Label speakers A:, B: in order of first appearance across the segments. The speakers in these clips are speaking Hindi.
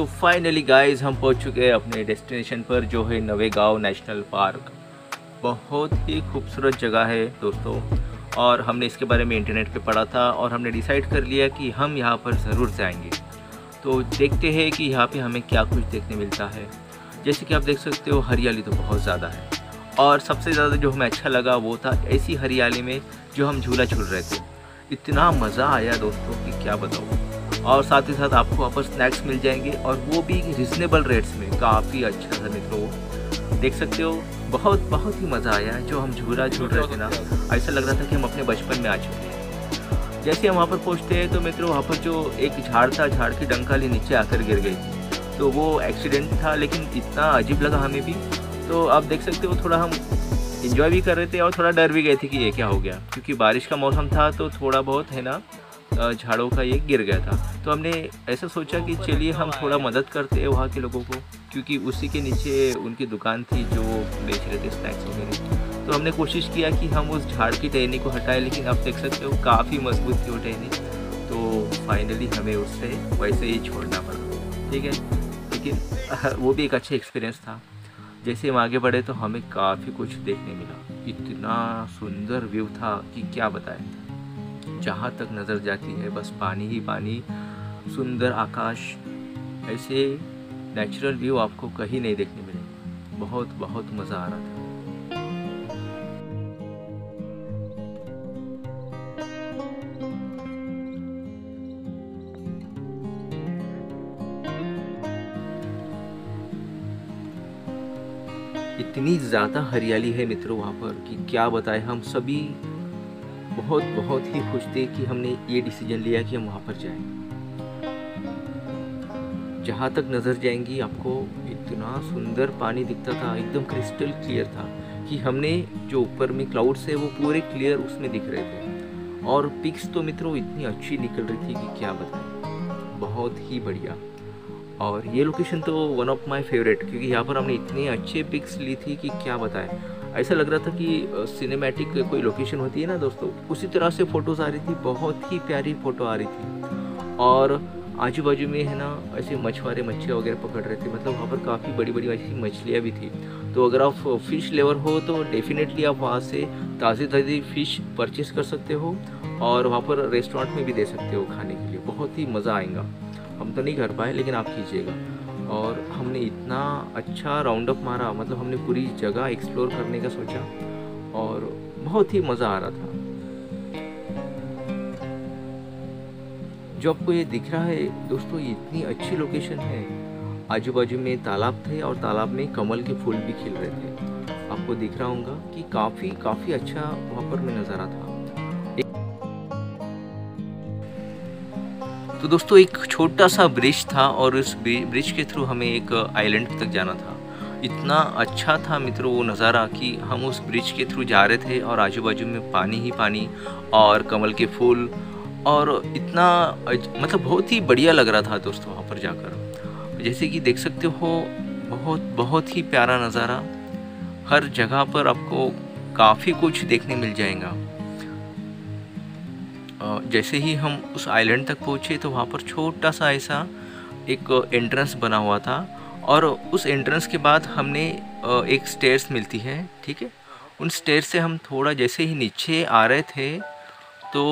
A: तो फाइनली गाइस हम पहुंच चुके हैं अपने डेस्टिनेशन पर, जो है नवेगांव नेशनल पार्क। बहुत ही खूबसूरत जगह है दोस्तों, और हमने इसके बारे में इंटरनेट पे पढ़ा था और हमने डिसाइड कर लिया कि हम यहाँ पर ज़रूर जाएंगे। तो देखते हैं कि यहाँ पे हमें क्या कुछ देखने मिलता है। जैसे कि आप देख सकते हो, हरियाली तो बहुत ज़्यादा है, और सबसे ज़्यादा जो हमें अच्छा लगा वो था ऐसी हरियाली में जो हम झूला झूल रहे थे। इतना मज़ा आया दोस्तों कि क्या बताऊँ। और साथ ही साथ आपको वहाँ पर स्नैक्स मिल जाएंगे, और वो भी रिजनेबल रेट्स में। काफ़ी अच्छा था मित्रों, देख सकते हो। बहुत ही मज़ा आया। जो हम झूला झूल रहे थे ना, ऐसा लग रहा था कि हम अपने बचपन में आ चुके हैं। जैसे हम वहाँ पर पहुँचते हैं तो मित्रों, वहाँ पर जो एक झाड़ था, झाड़ की डंकाली नीचे आकर गिर गई थी। तो वो एक्सीडेंट था, लेकिन इतना अजीब लगा हमें भी। तो आप देख सकते हो, थोड़ा हम इंजॉय भी कर रहे थे और थोड़ा डर भी गए थे कि ये क्या हो गया, क्योंकि बारिश का मौसम था। तो थोड़ा बहुत है ना, झाड़ों का ये गिर गया था। तो हमने ऐसा सोचा कि चलिए हम थोड़ा मदद करते हैं वहाँ के लोगों को, क्योंकि उसी के नीचे उनकी दुकान थी जो बेच रहे थे स्नैक्स वगैरह। तो हमने कोशिश किया कि हम उस झाड़ की टहनी को हटाएं, लेकिन आप देख सकते हो काफ़ी मजबूत थी वो टहनी। तो फाइनली हमें उससे वैसे ही छोड़ना पड़ा, ठीक है। लेकिन वो भी एक अच्छा एक्सपीरियंस था। जैसे हम आगे बढ़े तो हमें काफ़ी कुछ देखने मिला। इतना सुंदर व्यू था कि क्या बताएं। जहाँ तक नज़र जाती है बस पानी ही पानी, सुंदर आकाश। ऐसे नेचुरल व्यू आपको कहीं नहीं देखने मिलेंगे। बहुत मज़ा आ रहा था। इतनी ज़्यादा हरियाली है मित्रों वहाँ पर कि क्या बताएं। हम सभी बहुत ही खुश थे कि हमने ये डिसीजन लिया कि हम वहाँ पर जाएं। जहाँ तक नज़र जाएंगी आपको इतना सुंदर पानी दिखता था, एकदम क्रिस्टल क्लियर था कि हमने जो ऊपर में क्लाउड्स है वो पूरे क्लियर उसमें दिख रहे थे। और पिक्स तो मित्रों इतनी अच्छी निकल रही थी कि क्या बताएं, बहुत ही बढ़िया। और ये लोकेशन तो वन ऑफ माय फेवरेट, क्योंकि यहाँ पर हमने इतने अच्छे पिक्स ली थी कि क्या बताएं। ऐसा लग रहा था कि सिनेमैटिक कोई लोकेशन होती है ना दोस्तों, उसी तरह से फ़ोटोज़ आ रही थी। बहुत ही प्यारी फ़ोटो आ रही थी। और आजू बाजू में है ना, ऐसे मछुआरे मच्छियाँ वगैरह पकड़ रहे थे। मतलब वहाँ पर काफ़ी बड़ी ऐसी मछलियाँ भी थी। तो अगर आप फ़िश लेवर हो तो डेफिनेटली आप वहाँ से ताज़ी फ़िश परचेज़ कर सकते हो, और वहाँ पर रेस्टोरेंट में भी दे सकते हो खाने के लिए। बहुत ही मज़ा आएगा। हम तो नहीं कर पाए, लेकिन आप कीजिएगा। और हमने इतना अच्छा राउंड अप मारा, मतलब हमने पूरी जगह एक्सप्लोर करने का सोचा, और बहुत ही मज़ा आ रहा था। जो आपको ये दिख रहा है दोस्तों, ये इतनी अच्छी लोकेशन है। आजू बाजू में तालाब थे, और तालाब में कमल के फूल भी खिल रहे थे। आपको दिख रहा होगा कि काफ़ी अच्छा वहाँ पर में नज़ारा था। तो दोस्तों एक छोटा सा ब्रिज था, और उस ब्रिज के थ्रू हमें एक आइलैंड तक जाना था। इतना अच्छा था मित्रों वो नज़ारा कि हम उस ब्रिज के थ्रू जा रहे थे, और आजू बाजू में पानी ही पानी और कमल के फूल, और इतना मतलब बहुत ही बढ़िया लग रहा था दोस्तों वहाँ पर जाकर। जैसे कि देख सकते हो, बहुत ही प्यारा नज़ारा। हर जगह पर आपको काफ़ी कुछ देखने मिल जाएगा। जैसे ही हम उस आइलैंड तक पहुँचे तो वहाँ पर छोटा सा ऐसा एक एंट्रेंस बना हुआ था, और उस एंट्रेंस के बाद हमने एक स्टेयर्स मिलती है, ठीक है। उन स्टेयर्स से हम थोड़ा जैसे ही नीचे आ रहे थे, तो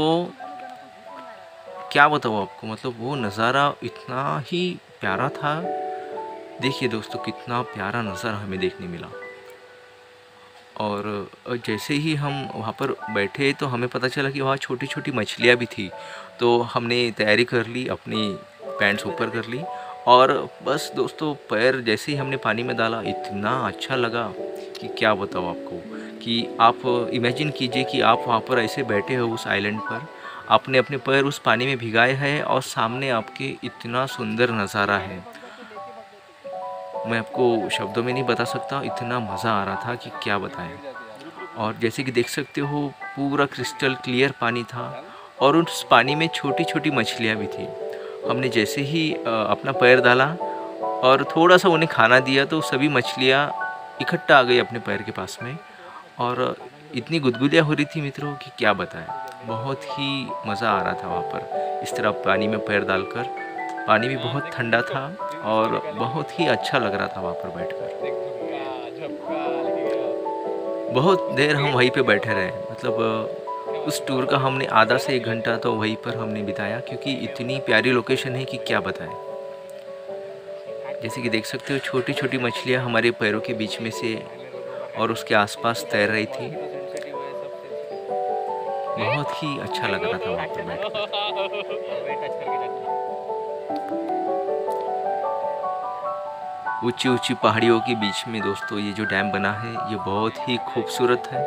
A: क्या बताऊँ आपको, मतलब वो नज़ारा इतना ही प्यारा था। देखिए दोस्तों, कितना प्यारा नज़ारा हमें देखने मिला। और जैसे ही हम वहाँ पर बैठे तो हमें पता चला कि वहाँ छोटी मछलियाँ भी थी। तो हमने तैयारी कर ली, अपनी पैंट्स ऊपर कर ली, और बस दोस्तों पैर जैसे ही हमने पानी में डाला, इतना अच्छा लगा कि क्या बताऊँ आपको। कि आप इमेजिन कीजिए कि आप वहाँ पर ऐसे बैठे हो उस आइलैंड पर, आपने अपने पैर उस पानी में भिगाए हैं, और सामने आपके इतना सुंदर नज़ारा है। मैं आपको शब्दों में नहीं बता सकता, इतना मज़ा आ रहा था कि क्या बताएं। और जैसे कि देख सकते हो, पूरा क्रिस्टल क्लियर पानी था, और उस पानी में छोटी मछलियाँ भी थी। हमने जैसे ही अपना पैर डाला और थोड़ा सा उन्हें खाना दिया, तो सभी मछलियाँ इकट्ठा आ गई अपने पैर के पास में, और इतनी गुदगुदियाँ हो रही थी मित्रों कि क्या बताएं। बहुत ही मज़ा आ रहा था वहाँ पर इस तरह पानी में पैर डालकर। पानी भी बहुत ठंडा था, और बहुत ही अच्छा लग रहा था वहाँ पर बैठकर। बहुत देर हम वहीं पे बैठे रहे, मतलब उस टूर का हमने आधा से 1 घंटा तो वहीं पर हमने बिताया, क्योंकि इतनी प्यारी लोकेशन है कि क्या बताएं। जैसे कि देख सकते हो छोटी छोटी मछलियाँ हमारे पैरों के बीच में से और उसके आसपास तैर रही थी। बहुत ही अच्छा लग रहा था वहाँ पर बैठकर। ऊंची ऊंची पहाड़ियों के बीच में दोस्तों ये जो डैम बना है ये बहुत ही खूबसूरत है।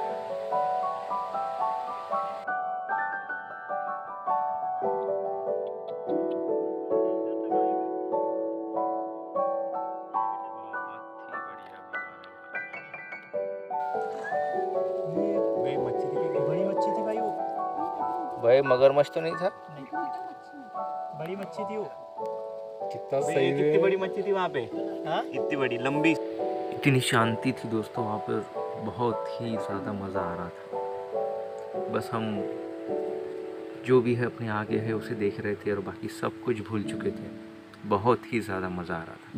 B: बड़ी मच्छी थी भाई वो।
A: भाई मगरमच्छ तो नहीं था?
B: बड़ी मच्छी थी वो।
C: कितना सही है।
B: कितनी बड़ी मच्छी थी वहाँ पे? हाँ इतनी बड़ी लंबी।
A: इतनी शांति थी दोस्तों वहाँ पर, बहुत ही ज़्यादा मज़ा आ रहा था। बस हम जो भी है अपने आगे है उसे देख रहे थे और बाकी सब कुछ भूल चुके थे। बहुत ही ज़्यादा मज़ा आ रहा था।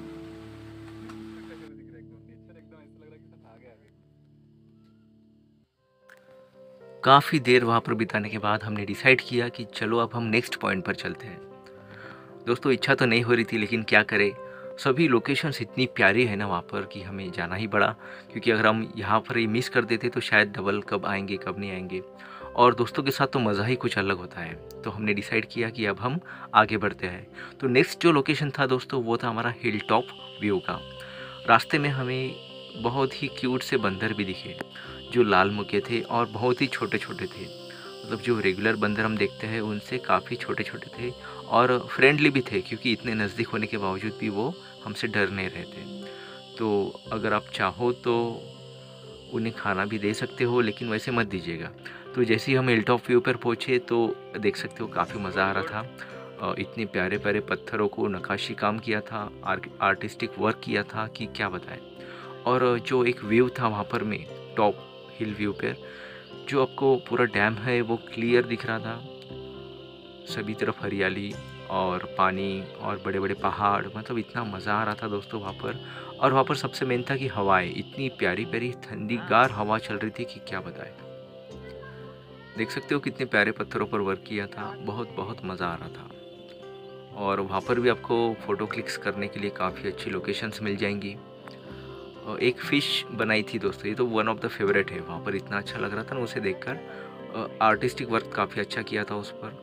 A: काफ़ी देर वहाँ पर बिताने के बाद हमने डिसाइड किया कि चलो अब हम नेक्स्ट पॉइंट पर चलते हैं। दोस्तों इच्छा तो नहीं हो रही थी, लेकिन क्या करें, सभी लोकेशंस इतनी प्यारी है ना वहाँ पर कि हमें जाना ही पड़ा, क्योंकि अगर हम यहाँ पर ही मिस कर देते तो शायद डबल कब आएंगे कब नहीं आएंगे। और दोस्तों के साथ तो मज़ा ही कुछ अलग होता है। तो हमने डिसाइड किया कि अब हम आगे बढ़ते हैं। तो नेक्स्ट जो लोकेशन था दोस्तों वो था हमारा हिल टॉप व्यू का। रास्ते में हमें बहुत ही क्यूट से बंदर भी दिखे जो लाल मुके थे और बहुत ही छोटे छोटे थे। मतलब जो रेगुलर बंदर हम देखते हैं उनसे काफ़ी छोटे छोटे थे और फ्रेंडली भी थे, क्योंकि इतने नज़दीक होने के बावजूद भी वो हमसे डर नहीं रहे थे। तो अगर आप चाहो तो उन्हें खाना भी दे सकते हो, लेकिन वैसे मत दीजिएगा। तो जैसे ही हम हिल टॉप व्यू पर पहुँचे तो देख सकते हो काफ़ी मज़ा आ रहा था। इतने प्यारे प्यारे पत्थरों को नक्काशी काम किया था, आर्टिस्टिक वर्क किया था कि क्या बताएं। और जो एक व्यू था वहाँ पर में टॉप हिल व्यू पर, जो आपको पूरा डैम है वो क्लियर दिख रहा था। सभी तरफ हरियाली और पानी और बड़े बड़े पहाड़, मतलब इतना मज़ा आ रहा था दोस्तों वहाँ पर। और वहाँ पर सबसे मेन था कि हवाएं, इतनी प्यारी प्यारी ठंडीगार हवा चल रही थी कि क्या बताएं। देख सकते हो कितने प्यारे पत्थरों पर वर्क किया था, बहुत बहुत मज़ा आ रहा था। और वहाँ पर भी आपको फ़ोटो क्लिक्स करने के लिए काफ़ी अच्छी लोकेशंस मिल जाएंगी। और एक फ़िश बनाई थी दोस्तों, ये तो वन ऑफ द फेवरेट है। वहाँ पर इतना अच्छा लग रहा था ना उसे देखकर। आर्टिस्टिक वर्क काफ़ी अच्छा किया था उस पर।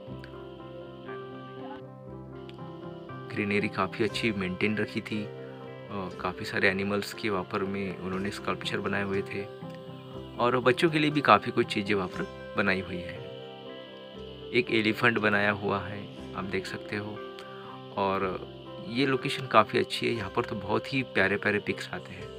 A: ग्रीनरी काफ़ी अच्छी मेंटेन रखी थी। काफ़ी सारे एनिमल्स के वहाँ पर में उन्होंने स्कल्पचर बनाए हुए थे। और बच्चों के लिए भी काफ़ी कुछ चीज़ें वहाँ पर बनाई हुई है। एक एलिफेंट बनाया हुआ है, आप देख सकते हो। और ये लोकेशन काफ़ी अच्छी है, यहाँ पर तो बहुत ही प्यारे प्यारे पिक्स आते हैं।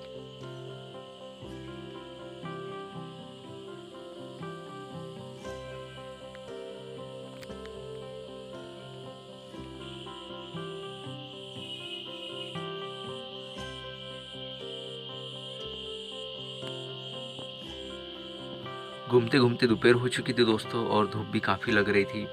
A: घूमते घूमते दोपहर हो चुकी थी दोस्तों और धूप भी काफ़ी लग रही थी,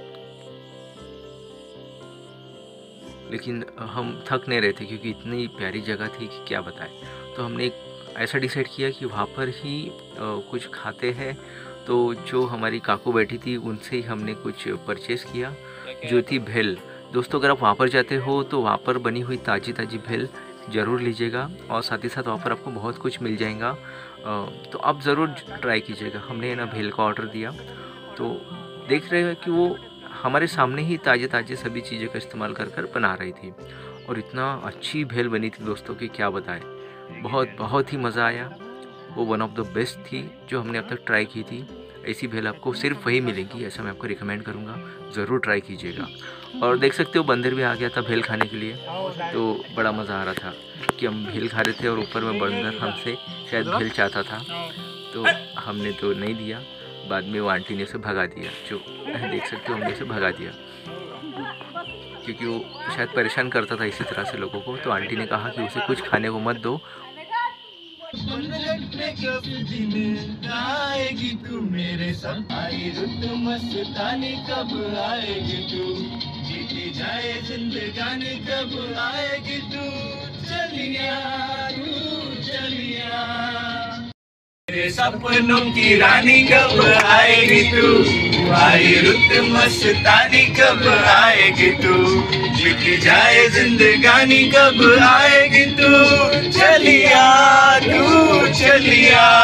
A: लेकिन हम थक नहीं रहे थे क्योंकि इतनी प्यारी जगह थी कि क्या बताएं। तो हमने ऐसा डिसाइड किया कि वहाँ पर ही कुछ खाते हैं। तो जो हमारी काकू बैठी थी उनसे ही हमने कुछ परचेज़ किया, जो थी भेल। दोस्तों अगर आप वहाँ पर जाते हो तो वहाँ पर बनी हुई ताज़ी ताज़ी भेल ज़रूर लीजिएगा, और साथ ही साथ वहाँ पर आपको बहुत कुछ मिल जाएगा। तो आप ज़रूर ट्राई कीजिएगा। हमने ना भेल का ऑर्डर दिया, तो देख रहे हैं कि वो हमारे सामने ही ताज़े ताज़े सभी चीज़ों का इस्तेमाल कर कर बना रही थी। और इतना अच्छी भेल बनी थी दोस्तों कि क्या बताएं। बहुत बहुत ही मज़ा आया। वो वन ऑफ द बेस्ट थी जो हमने अब तक ट्राई की थी। ऐसी भेल आपको सिर्फ वही मिलेगी, ऐसा मैं आपको रिकमेंड करूँगा, ज़रूर ट्राई कीजिएगा। और देख सकते हो बंदर भी आ गया था भेल खाने के लिए। तो बड़ा मज़ा आ रहा था कि हम भेल खा रहे थे और ऊपर में बंदर हमसे शायद भेल चाहता था, तो हमने तो नहीं दिया। बाद में वो आंटी ने उसे भगा दिया, जो देख सकते हो हमने उसे भगा दिया, क्योंकि वो शायद परेशान करता था इसी तरह से लोगों को। तो आंटी ने कहा कि उसे कुछ खाने को मत दो।
B: आएगी तू मेरे संग, आई रुत मस्तानी कब आएगी तू।
A: जीती जाए जिंदगानी कब आएगी तू चलिया मेरे सपनों की रानी कब आएगी तू आई रुत मस्तानी कब आएगी तू बीती जाए जिंदगानी कब आएगी तू चलिया